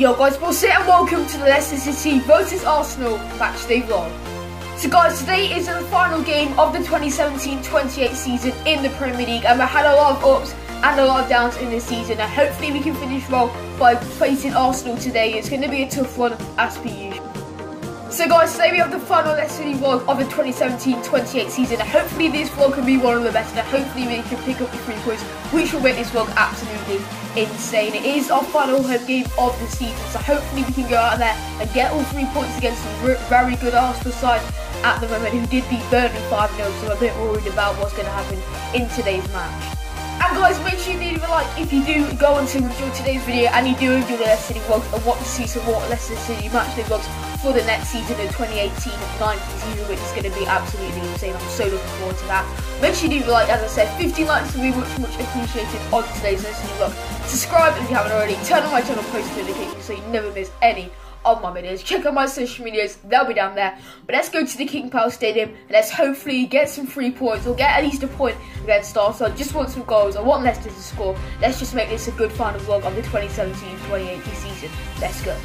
Yo guys, what's it and welcome to the Leicester City vs Arsenal matchday vlog. So guys, today is the final game of the 2017-28 season in the Premier League, and we had a lot of ups and a lot of downs in this season, and hopefully we can finish well by facing Arsenal today. It's going to be a tough one as per usual. So guys, today we have the final Leicester City vlog of the 2017-28 season, and hopefully this vlog can be one of the best, and hopefully we can pick up the 3 points, which will make this vlog absolutely insane. It is our final home game of the season, so hopefully we can go out there and get all 3 points against a very good Arsenal side at the moment, who did beat Burnley 5-0, so I'm a bit worried about what's going to happen in today's match. And guys, make sure you leave a like if you do go on to enjoy today's video and you do enjoy the Leicester City vlogs and want to see some more Leicester City matchday vlogs for the next season, the 2018-19 season, which is going to be absolutely insane. I'm so looking forward to that. Make sure you leave a like, as I said, 15 likes will be much appreciated on today's Leicester City vlog. Subscribe if you haven't already, turn on my channel post notifications so you never miss any of my videos. Check out my social medias, they'll be down there. But let's go to the King Power Stadium and let's hopefully get some 3 points or get at least a point against Arsenal. I just want some goals, I want Leicester to score. Let's just make this a good final vlog of the 2017-2018 season. Let's go.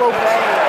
well played.